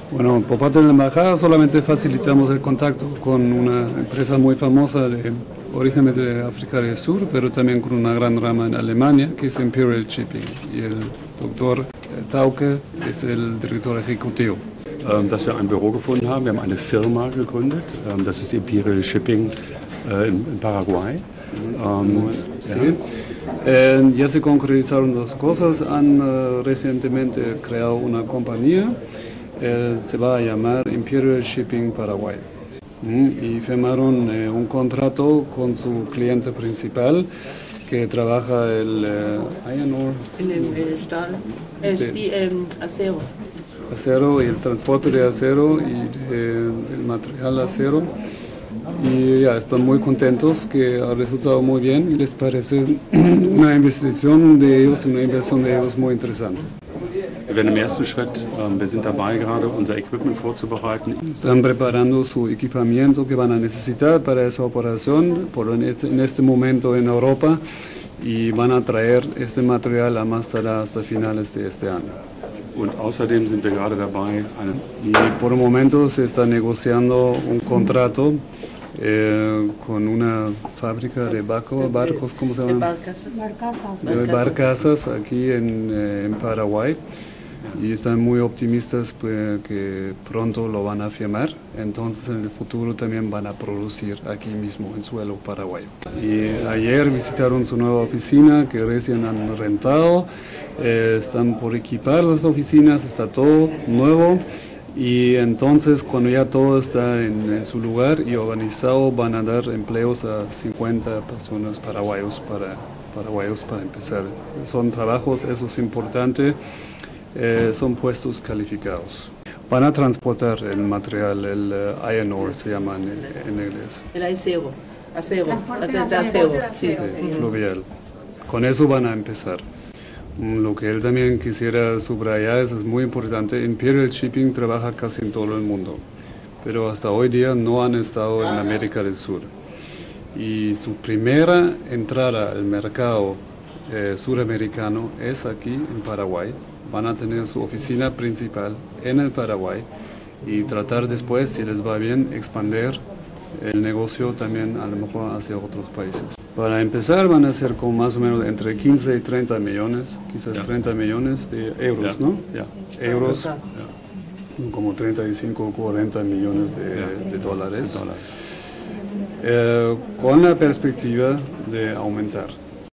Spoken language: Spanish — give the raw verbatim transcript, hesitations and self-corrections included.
Bueno, por parte de la embajada solamente facilitamos el contacto con una empresa muy famosa de, originalmente de África del Sur, pero también con una gran rama en Alemania, que es Imperial Shipping. Y el doctor Tauke es el director ejecutivo. Ähm, dass wir ein Büro gefunden haben. Wir haben eine Firma gegründet, ähm, das ist Imperial Shipping äh, in, in Paraguay. Ähm, sí. ja. Eh, ya se concretizaron dos cosas. Han uh, recientemente creado una compañía, eh, se va a llamar Imperial Shipping Paraguay. Mm, y firmaron eh, un contrato con su cliente principal, que trabaja el eh, iron ore. En el, el stahl, el sti, eh, acero. acero y el transporte de acero y de, del material acero, y ya están muy contentos, que ha resultado muy bien y les parece una investigación de ellos, una inversión de ellos muy interesante. Wir werden im ersten Schritt, ähm, wir sind dabei gerade unser Equipment vorzubereiten. Están preparando su equipamiento que van a necesitar para esa operación por en este, en este momento en Europa, y van a traer este material a más tardar hasta finales de este año. Und außerdem sind wir gerade dabei, eine y por el momento se está negociando un contrato eh, con una fábrica de barco, barcos, ¿cómo se llama? Barcazas. De barcazas aquí en, eh, en Paraguay, y están muy optimistas, pues, que pronto lo van a firmar. Entonces en el futuro también van a producir aquí mismo en suelo paraguayo. Y ayer visitaron su nueva oficina que recién han rentado. Eh, están por equipar las oficinas, está todo nuevo, y entonces cuando ya todo está en, en su lugar y organizado, van a dar empleos a cincuenta personas paraguayos para, paraguayos para empezar. Son trabajos, eso es importante, eh, son puestos calificados. Van a transportar el material, el uh, iron ore se llama en, en inglés. El acero, acero, acero, sí, sí, fluvial. Con eso van a empezar. Lo que él también quisiera subrayar es, es muy importante. Imperial Shipping trabaja casi en todo el mundo, pero hasta hoy día no han estado en América del Sur. Y su primera entrada al mercado eh, suramericano es aquí en Paraguay. Van a tener su oficina principal en el Paraguay y tratar después, si les va bien, expandir el negocio también a lo mejor hacia otros países. Para empezar van a ser con más o menos entre quince y treinta millones, quizás yeah. treinta millones de euros, yeah. ¿no? Yeah. Euros, yeah. como treinta y cinco o cuarenta millones de, yeah. de dólares, de dólares. Eh, con la perspectiva de aumentar.